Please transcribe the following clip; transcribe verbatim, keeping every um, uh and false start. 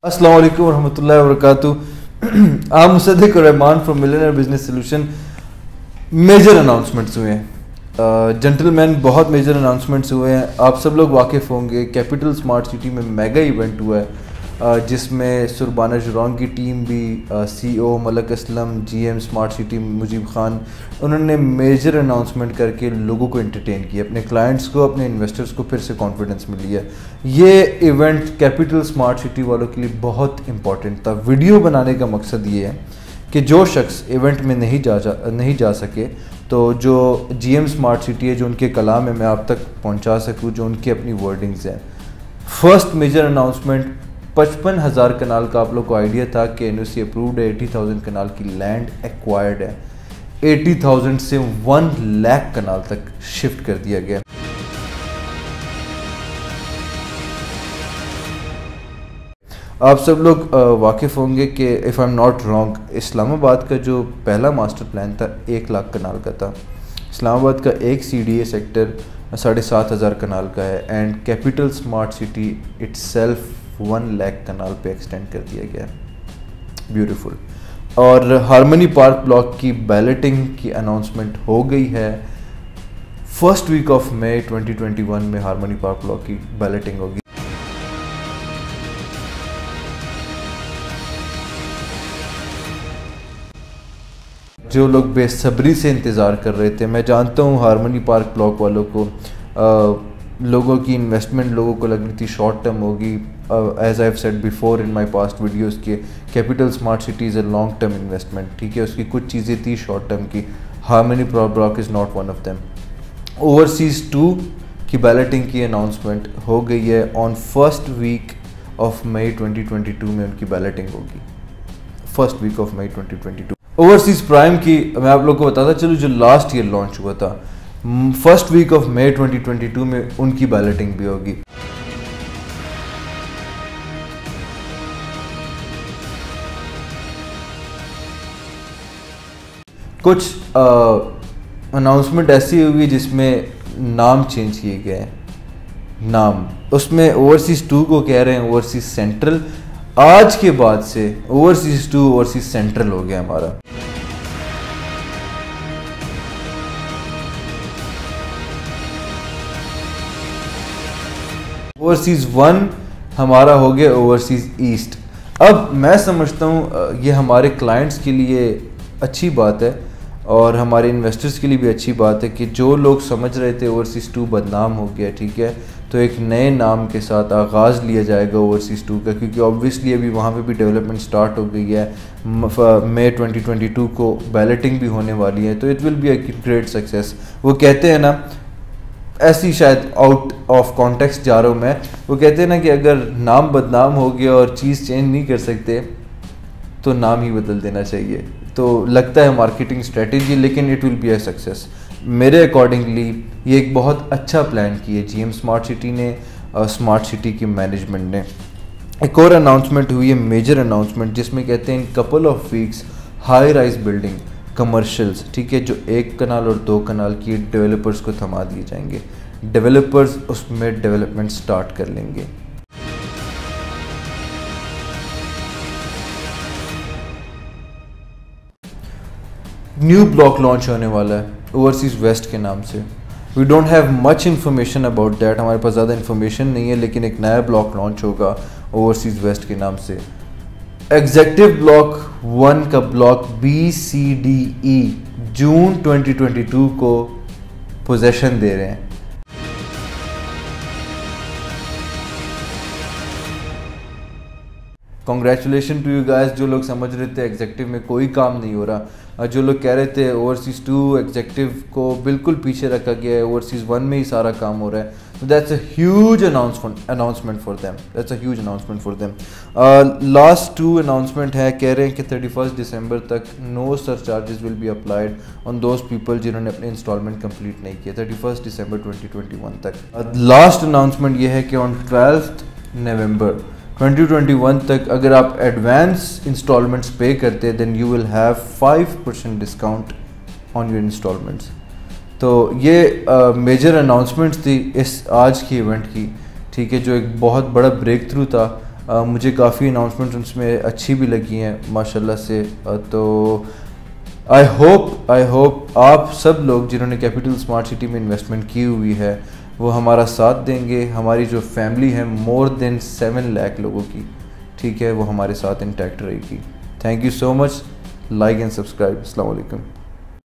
अस्सलाम वालेकुम रहमतुल्लाहि व बरकातुहू। आम मुसद्दिक और Rehman from millionaire business solution. Major announcements हुए हैं जेंटलमैन, uh, बहुत मेजर अनाउंसमेंट्स हुए हैं। आप सब लोग वाकिफ़ होंगे कैपिटल स्मार्ट सिटी में मेगा इवेंट हुआ है, uh, जिसमें सुरबाना जुरौन की टीम भी, CEO uh, Malik Aslam, GM smart city Mujeeb Khan, उन्होंने मेजर अनाउंसमेंट करके लोगों को एंटरटेन किया, अपने क्लाइंट्स को, अपने इन्वेस्टर्स को फिर से कॉन्फिडेंस मिली है। ये इवेंट कैपिटल स्मार्ट सिटी वालों के लिए बहुत इंपॉर्टेंट था। वीडियो बनाने का मकसद ये है कि जो शख्स इवेंट में नहीं जा, जा नहीं जा सके, तो जो जीएम स्मार्ट सिटी है, जो उनके कलाम है, मैं आप तक पहुंचा सकूं, जो उनकी अपनी वर्डिंग्स हैं। फर्स्ट मेजर अनाउंसमेंट, पचपन हज़ार कनाल का आप लोग को आइडिया था कि एनओसी अप्रूव्ड है, अस्सी हज़ार कनाल की लैंड एक्वायर्ड है, अस्सी हज़ार से वन लाख कनाल तक शिफ्ट कर दिया गया। आप सब लोग वाकिफ़ होंगे कि if I am not wrong, Islamabad का जो पहला मास्टर प्लान था एक लाख कनाल का था। इस्लामाबाद का एक सीडीए सेक्टर साढ़े सात हज़ार कनाल का है, and capital smart city itself one lakh कनाल पे एक्सटेंड कर दिया गया है। ब्यूटीफुल। और हार्मनी पार्क ब्लॉक की बैलेटिंग की अनाउंसमेंट हो गई है। First week of May twenty twenty one में हार्मनी पार्क ब्लॉक की बैलेटिंग होगी। जो लोग बेसब्री से इंतज़ार कर रहे थे, मैं जानता हूँ हार्मनी पार्क ब्लॉक वालों को, आ, लोगों की इन्वेस्टमेंट लोगों को लग रही थी शॉर्ट टर्म होगी। As I have said before in my past videos के capital smart city is a long term investment, ठीक है। उसकी कुछ चीज़ें थी शॉर्ट टर्म की। Harmony park block is not one of them. Overseas two की बैलेटिंग की अनाउंसमेंट हो गई है। On first week of May twenty twenty two में उनकी बैलेटिंग होगी। First week of May twenty twenty to. Overseas prime की मैं आप लोग को बताता चलूँ, जो लास्ट ईयर लॉन्च हुआ था, first week of May twenty twenty two में उनकी बैलेटिंग भी होगी। कुछ अनाउंसमेंट ऐसी हुई जिसमें नाम चेंज किए गए हैं। नाम उसमें ओवरसीज़ टू को कह रहे हैं ओवरसीज़ सेंट्रल। आज के बाद से ओवरसीज़ टू ओवरसीज़ सेंट्रल हो गया हमारा। ओवरसीज़ वन हमारा हो गया ओवरसीज़ ईस्ट। अब मैं समझता हूँ ये हमारे क्लाइंट्स के लिए अच्छी बात है और हमारे इन्वेस्टर्स के लिए भी अच्छी बात है कि जो लोग समझ रहे थे ओवरसीज़ टू बदनाम हो गया, ठीक है, तो एक नए नाम के साथ आगाज़ लिया जाएगा ओवरसीज़ टू का, क्योंकि ऑब्वियसली अभी वहाँ पे भी डेवलपमेंट स्टार्ट हो गई है। मई ट्वेंटी ट्वेंटी टू को बैलेटिंग भी होने वाली है, तो it will be a great success. वो कहते हैं ना, ऐसी शायद आउट ऑफ कॉन्टेक्स्ट जा रहा हूँ मैं, वो कहते हैं ना कि अगर नाम बदनाम हो गया और चीज़ चेंज नहीं कर सकते तो नाम ही बदल देना चाहिए। तो लगता है मार्केटिंग स्ट्रेटजी, लेकिन it will be a success. मेरे अकॉर्डिंगली ये एक बहुत अच्छा प्लान किया जीएम स्मार्ट सिटी ने, स्मार्ट सिटी की मैनेजमेंट ने। एक और अनाउंसमेंट हुई है, मेजर अनाउंसमेंट, जिसमें कहते हैं in couple of weeks high rise building commercials, ठीक है, जो एक कनाल और दो कनाल की डेवलपर्स को थमा दिए जाएंगे। डेवलपर्स उसमें डेवलपमेंट स्टार्ट कर लेंगे। न्यू ब्लॉक लॉन्च होने वाला है ओवरसीज़ वेस्ट के नाम से। We don't have much information about that, हमारे पास ज़्यादा इन्फॉर्मेशन नहीं है, लेकिन एक नया ब्लॉक लॉन्च होगा ओवरसीज़ वेस्ट के नाम से। एग्जेक्टिव ब्लॉक वन का block B C D E June twenty twenty two को पोजेशन दे रहे हैं। Congratulation to you guys. जो लोग समझ रहे थे एग्जेक्टिव में कोई काम नहीं हो रहा, जो लोग कह रहे थे ओवरसीज़ टू एग्जेक्टिव को बिल्कुल पीछे रखा गया है, ओवरसीज़ वन में ही सारा काम हो रहा है, तो that's a huge announcement announcement for them that's a huge announcement for them. Last two announcement है, कह रहे हैं कि थर्टी फर्स्ट दिसंबर तक no surcharges will be applied on those people जिन्होंने अपने इंस्टॉलमेंट कंप्लीट नहीं किया, thirty first December twenty twenty one तक। लास्ट अनाउंसमेंट ये है कि on twelfth November twenty twenty one तक अगर आप एडवांस इंस्टॉलमेंट्स पे करते then you will have five percent discount on your instalments. तो ये मेजर uh, अनाउंसमेंट्स थी इस आज की इवेंट की, ठीक है, जो एक बहुत बड़ा ब्रेक थ्रू था आ, मुझे काफ़ी अनाउंसमेंट्स उसमें अच्छी भी लगी हैं माशाल्लाह से। आ, तो आई होप आई होप आप सब लोग जिन्होंने कैपिटल स्मार्ट सिटी में इन्वेस्टमेंट की हुई है वो हमारा साथ देंगे। हमारी जो फैमिली है मोर देन सेवन लाख लोगों की, ठीक है, वो हमारे साथ इंटैक्ट रहेगी। Thank you so much. Like and subscribe. अस्सलाम वालेकुम।